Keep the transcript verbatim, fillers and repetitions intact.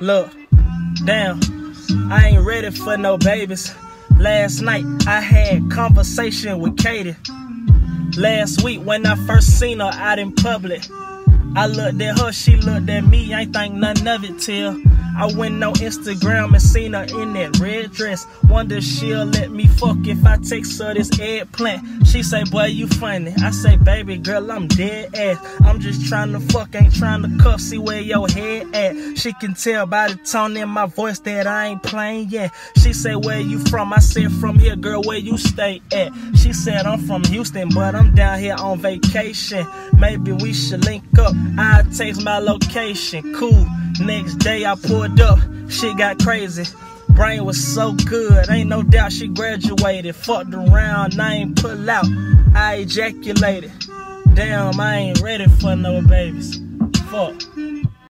Look, damn, I ain't ready for no babies. Last night I had conversation with Katie. Last week when I first seen her out in public, I looked at her, she looked at me, I ain't think nothing of it till I went on Instagram and seen her in that red dress. Wonder if she'll let me fuck if I text her this eggplant. She say, boy, you funny. I say, baby girl, I'm dead ass. I'm just trying to fuck, ain't trying to cuff, see where your head at. She can tell by the tone in my voice that I ain't playing yet. She say, where you from? I said, from here, girl, where you stay at? She said, I'm from Houston, but I'm down here on vacation. Maybe we should link up, I'll text my location. Cool. Next day I pulled up, shit got crazy. Brain was so good, ain't no doubt she graduated. Fucked around, I ain't pull out, I ejaculated. Damn, I ain't ready for no babies. Fuck.